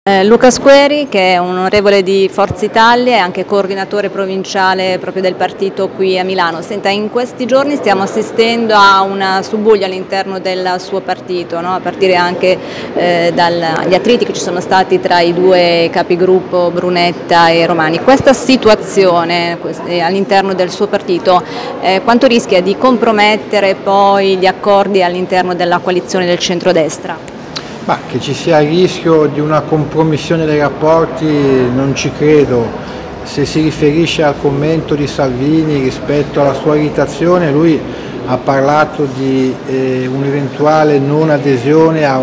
Luca Squeri, che è un onorevole di Forza Italia e anche coordinatore provinciale proprio del partito qui a Milano. Senta, in questi giorni stiamo assistendo a una subbuglio all'interno del suo partito, no? A partire anche dagli attriti che ci sono stati tra i due capigruppo Brunetta e Romani. Questa situazione all'interno del suo partito quanto rischia di compromettere poi gli accordi all'interno della coalizione del centrodestra? Ma che ci sia il rischio di una compromissione dei rapporti non ci credo. Se si riferisce al commento di Salvini rispetto alla sua irritazione, lui ha parlato di un'eventuale non adesione a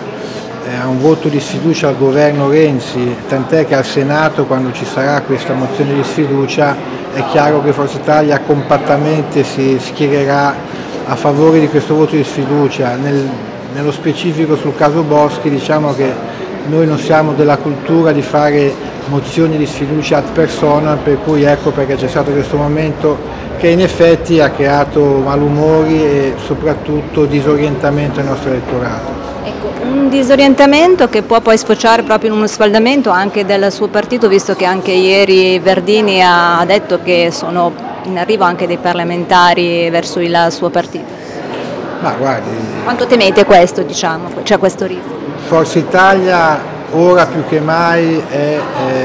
un voto di sfiducia al governo Renzi, tant'è che al Senato, quando ci sarà questa mozione di sfiducia, è chiaro che Forza Italia compattamente si schiererà a favore di questo voto di sfiducia. Nello specifico sul caso Boschi diciamo che noi non siamo della cultura di fare mozioni di sfiducia ad personam, per cui ecco perché c'è stato questo momento che in effetti ha creato malumori e soprattutto disorientamento nel nostro elettorato. Ecco, un disorientamento che può poi sfociare proprio in uno sfaldamento anche del suo partito, visto che anche ieri Verdini ha detto che sono in arrivo anche dei parlamentari verso il suo partito. Ma guardi, quanto temete questo, diciamo, c'è questo rischio? Forza Italia ora più che mai è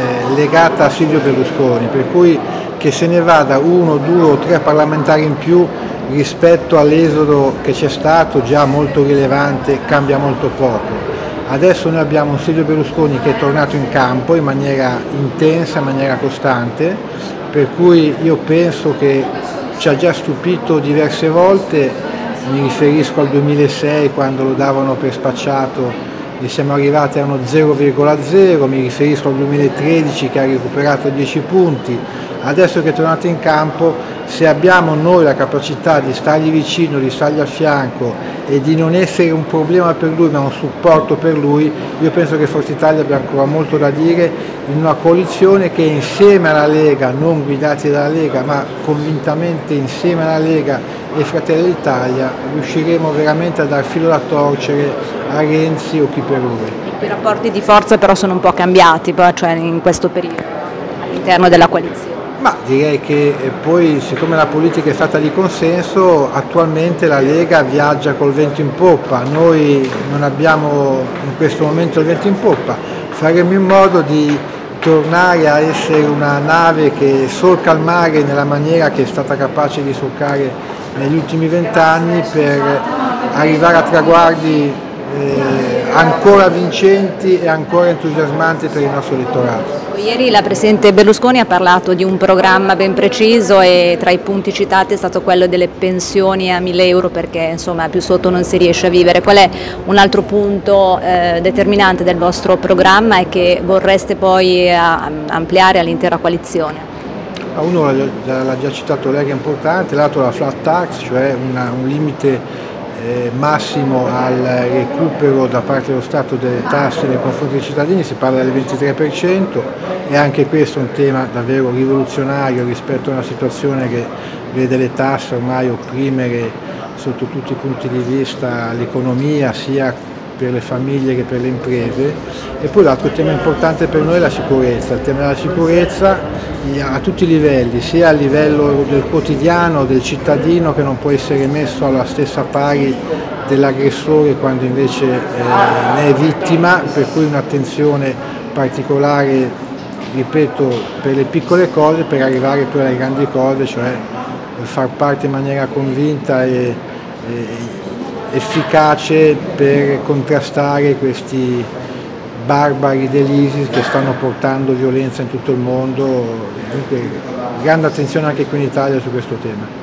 legata a Silvio Berlusconi, per cui che se ne vada uno, due o tre parlamentari in più rispetto all'esodo che c'è stato, già molto rilevante, cambia molto poco. Adesso noi abbiamo un Silvio Berlusconi che è tornato in campo in maniera intensa, in maniera costante, per cui io penso che ci ha già stupito diverse volte. Mi riferisco al 2006 quando lo davano per spacciato e siamo arrivati a uno 0,0, mi riferisco al 2013 che ha recuperato 10 punti, adesso che è tornato in campo, se abbiamo noi la capacità di stargli vicino, di stargli a fianco e di non essere un problema per lui ma un supporto per lui, io penso che Forza Italia abbia ancora molto da dire in una coalizione che insieme alla Lega, non guidati dalla Lega ma convintamente insieme alla Lega e Fratelli d'Italia, riusciremo veramente a dar filo da torcere a Renzi o chi per lui. I rapporti di forza però sono un po' cambiati, cioè in questo periodo, all'interno della coalizione. Ma direi che poi, siccome la politica è fatta di consenso, attualmente la Lega viaggia col vento in poppa, noi non abbiamo in questo momento il vento in poppa, faremo in modo di tornare a essere una nave che solca il mare nella maniera che è stata capace di solcare negli ultimi 20 anni per arrivare a traguardi ancora vincenti e ancora entusiasmanti per il nostro elettorato. Ieri la Presidente Berlusconi ha parlato di un programma ben preciso e tra i punti citati è stato quello delle pensioni a 1.000 euro perché insomma più sotto non si riesce a vivere. Qual è un altro punto determinante del vostro programma e che vorreste poi ampliare all'intera coalizione? Uno l'ha già citato lei che è importante, l'altro la flat tax, cioè un limite massimo al recupero da parte dello Stato delle tasse nei confronti dei cittadini, si parla del 23% e anche questo è un tema davvero rivoluzionario rispetto a una situazione che vede le tasse ormai opprimere sotto tutti i punti di vista l'economia, sia per le famiglie che per le imprese. E poi l'altro tema importante per noi è la sicurezza, il tema della sicurezza a tutti i livelli, sia a livello del quotidiano, del cittadino che non può essere messo alla stessa pari dell'aggressore quando invece ne è vittima, per cui un'attenzione particolare, ripeto, per le piccole cose per arrivare poi alle grandi cose, cioè far parte in maniera convinta e efficace per contrastare questi barbari dell'ISIS che stanno portando violenza in tutto il mondo. Dunque grande attenzione anche qui in Italia su questo tema.